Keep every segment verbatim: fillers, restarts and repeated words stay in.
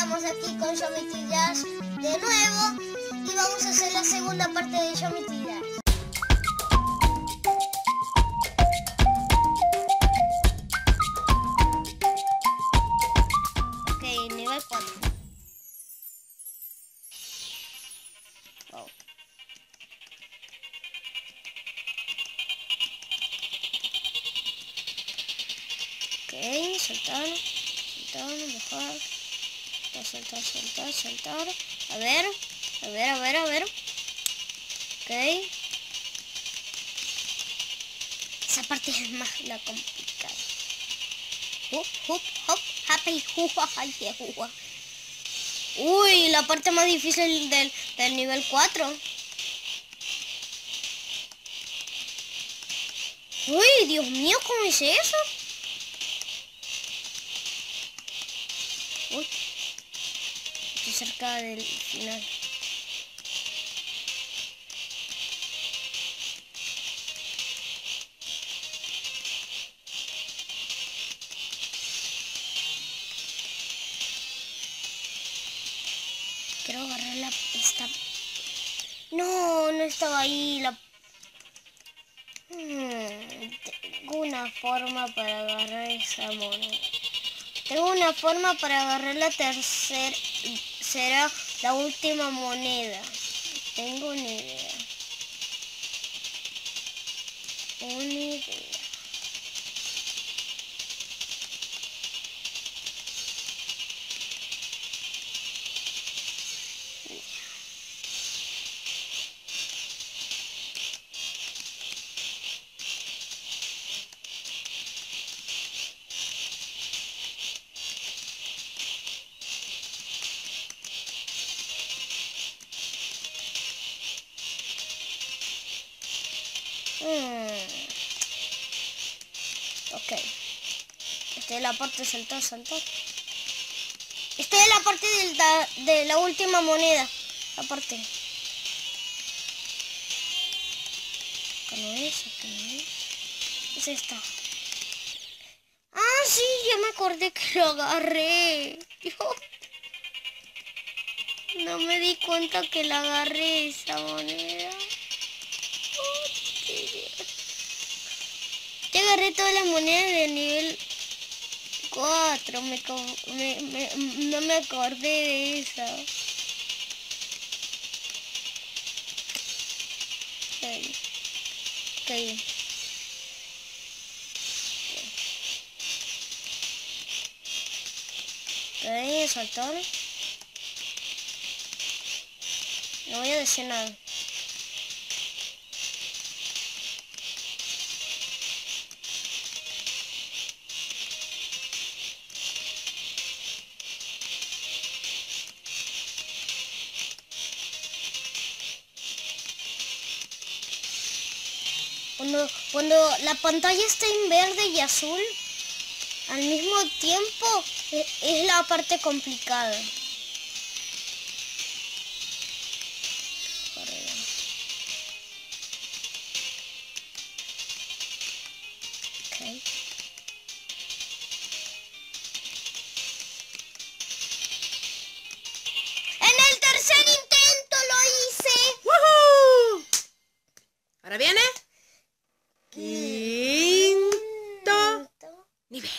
estamos aquí con Geometry Dash de nuevo y vamos a hacer la segunda parte de Geometry Dash. Ok, nivel cuatro. Oh. Ok, saltar, saltar, bajar, saltar, saltar, saltar, a ver, a ver, a ver, a ver, ok, esa parte es más la complicada, hop, hop, hop, happy, hua, happy, hua. Uy, la parte más difícil del, del nivel cuatro. Uy, Dios mío, ¿cómo es eso? Uy, estoy cerca del final. Quiero agarrar la... esta... No, no estaba ahí la... Hmm, tengo una forma para agarrar esa moneda. Tengo una forma para agarrar la tercera... será la última moneda. Tengo una idea. Una idea. Hmm. Ok. Esta es la parte de saltar, saltar. Esta es la parte de la, de la última moneda. La parte. Acá no es, acá no es. Es esta. Ah, sí, ya me acordé que lo agarré. Yo no me di cuenta que la agarré esa moneda. Ya agarré todas las monedas del nivel cuatro. Me, me, me, no me acordé de esa. Ok. Ok. Ok, saltar. No voy a decir nada. Cuando, cuando la pantalla está en verde y azul, al mismo tiempo es, es la parte complicada. Okay. ¡En el tercer intento lo hice! ¡Woohoo! Ahora viene quinto nivel.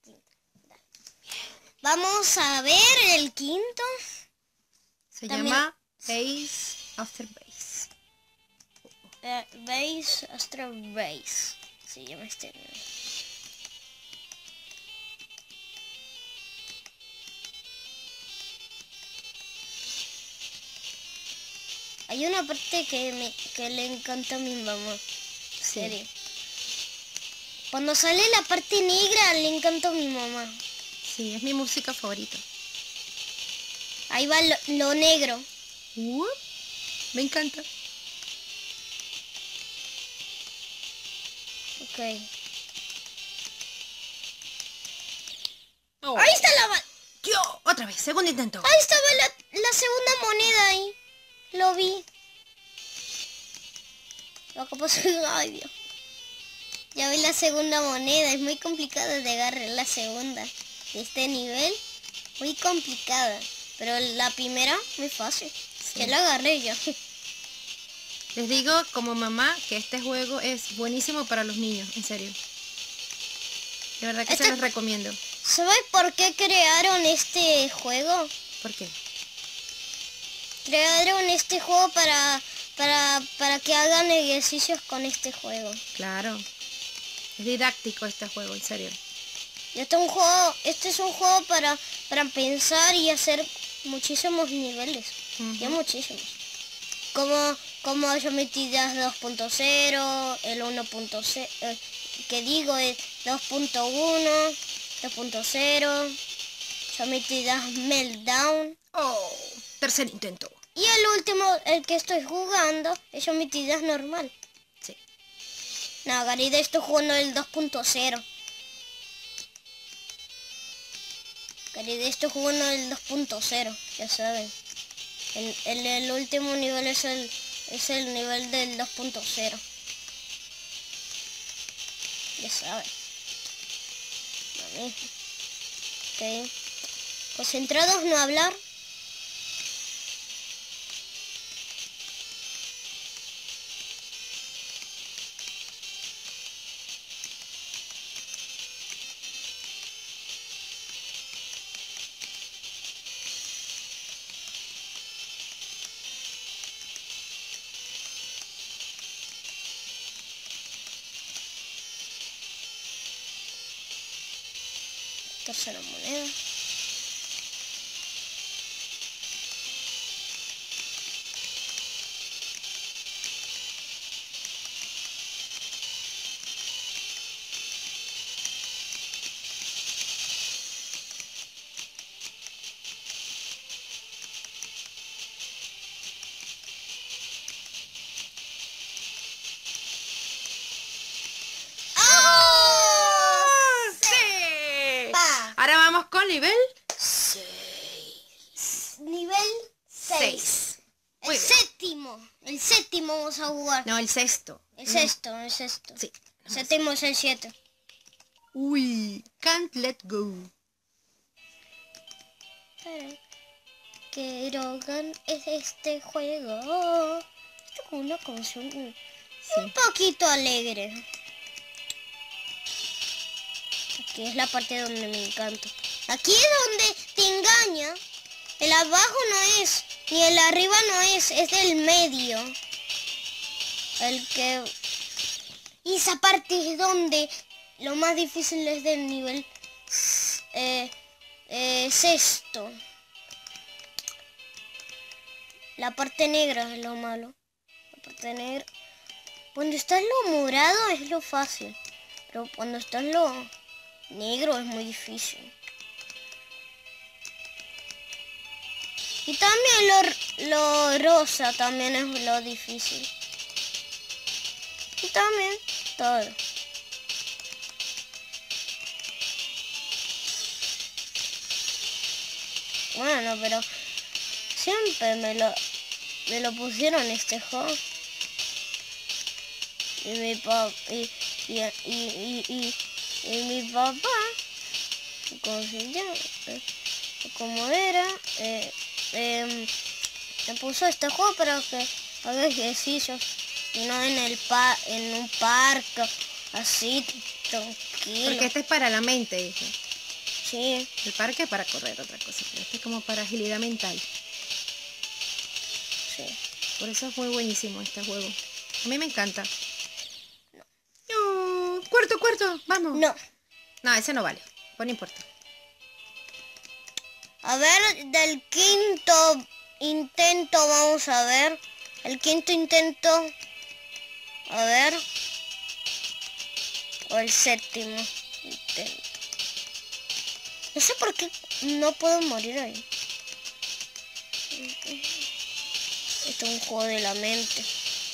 Vamos a ver el quinto. Se También... llama Base After Base. Uh, base After Base. Se llama este. Hay una parte que, me, que le encanta a mi mamá. Sí. Serio. Cuando sale la parte negra le encanta a mi mamá. Sí, es mi música favorita. Ahí va lo, lo negro. Uh, me encanta. Ok. Oh. Ahí está la... Yo, otra vez, segundo intento. Ahí estaba la, la segunda moneda ahí. Lo vi. Lo que pasó... Ay, Dios. Ya vi la segunda moneda. Es muy complicado de agarrar la segunda. De este nivel. Muy complicada. Pero la primera, muy fácil. Sí. Ya la agarré ya. Les digo como mamá que este juego es buenísimo para los niños, en serio. De verdad que Este- se los recomiendo. ¿Sabes por qué crearon este juego? ¿Por qué? Crearon este juego para, para, para que hagan ejercicios con este juego. Claro. Es didáctico este juego, en serio. Y este es un juego, este es un juego para, para pensar y hacer muchísimos niveles. Ujú. Ya muchísimos. Como, como geometrías dos punto cero, el uno punto cero, eh, que digo es dos punto uno, dos punto cero, geometrías Meltdown. Oh, tercer intento. Y el último, el que estoy jugando, es geometrías normal. Sí. No, Garida, estoy jugando el dos punto cero. Garida, estoy jugando el dos punto cero, ya saben. El, el, el último nivel es el, es el nivel del dos punto cero. Ya saben. Lo mismo. Ok. Concentrados, no hablar. Tercera moneda. Ahora vamos con nivel Nivel seis. seis. Muy El bien. séptimo. El séptimo vamos a jugar. No, el sexto. El sexto, el sexto. Sí. El séptimo es el siete. Uy, can't let go. Pero quiero ganar este juego. Esto es una canción un Sí. poquito alegre. Aquí es la parte donde me encanta. Aquí es donde te engaña. El abajo no es, ni el arriba no es, es el medio. El que... Y esa parte es donde lo más difícil es del nivel eh, eh, sexto. La parte negra es lo malo. La parte negra... Cuando está en lo morado es lo fácil. Pero cuando está en lo negro es muy difícil. Y también lo, lo rosa también es lo difícil. Y también todo. Bueno, pero siempre me lo, me lo pusieron este juego. Y mi papá, y, y, y, y, y, y mi papá, ¿cómo se llama? Como era, eh, eh, me puso este juego para que haga ejercicios y no en el pa en un parque así tranquilo. Porque este es para la mente, dice. Sí, El parque es para correr, otra cosa. Pero este es como para agilidad mental. sí. Por eso es muy buenísimo este juego. A mí me encanta. No. Cuarto, cuarto, vamos. No. No, ese no vale. Pues no importa. A ver, del quinto intento vamos a ver. El quinto intento. A ver. O el séptimo intento. No sé por qué no puedo morir ahí. Esto es un juego de la mente.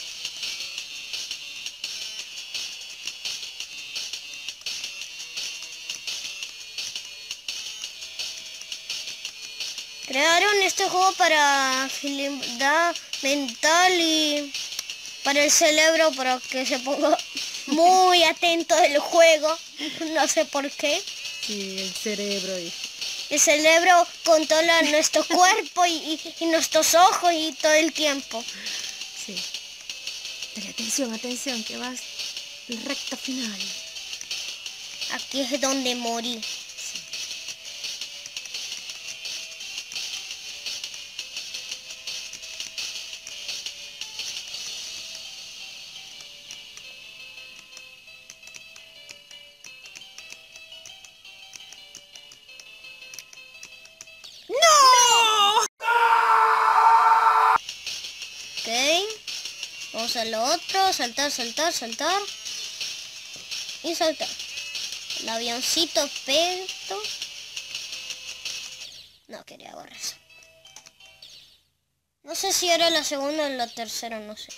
Crearon este juego para agilidad mental y para el cerebro, para que se ponga muy atento del juego. No sé por qué. Sí, el cerebro, dice. el cerebro controla nuestro cuerpo y, y, y nuestros ojos y todo el tiempo. Sí. Dale, atención, atención, que vas el recto final. Aquí es donde morí. Sí. ¡No! Ok. Vamos a lo otro. Saltar, saltar, saltar. Y saltar. El avioncito perfecto. No quería borrar eso. No sé si era la segunda o la tercera, no sé.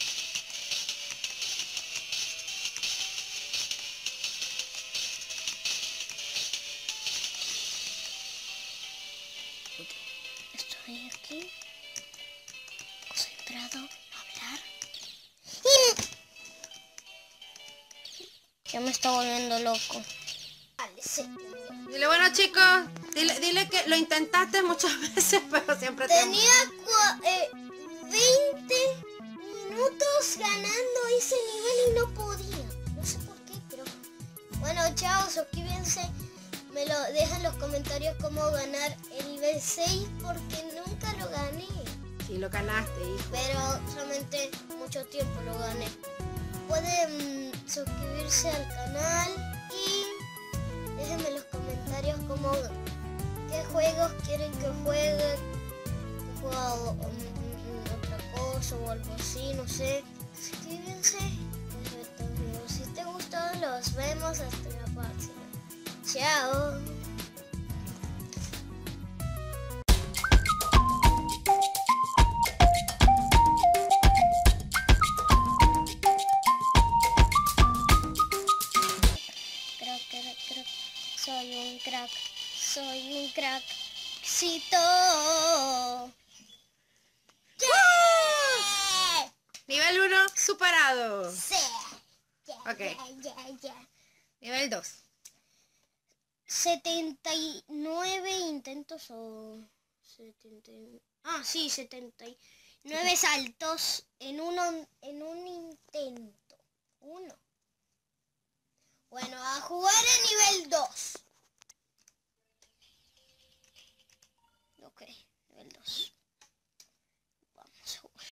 Estoy aquí. Concentrado. Hablar. Y... ya me está volviendo loco. Vale, sí. Dile, bueno chicos, dile, dile que lo intentaste muchas veces, pero siempre te... Tenía eh, veinte minutos ganando ese nivel y no podía. No sé por qué, pero... bueno, chao, suscríbanse. Me lo dejan en los comentarios cómo ganar el nivel seis porque nunca lo gané. Sí, lo ganaste, hijo. Pero solamente mucho tiempo lo gané. Pueden mm, suscribirse al canal y déjenme en los comentarios cómo, qué juegos quieren que juegue, que juega um, otra cosa o algo así, no sé. Suscríbanse. Si te gustó, los vemos hasta la próxima. Chao. Soy un crack, soy un crack, cito. ¡Yeah! Nivel uno superado. Sí. Yeah, Ok. yeah, yeah, yeah. Nivel dos. setenta y nueve intentos o... setenta ah, sí, setenta y nueve saltos en, uno, en un intento. Uno. Bueno, a jugar a nivel dos.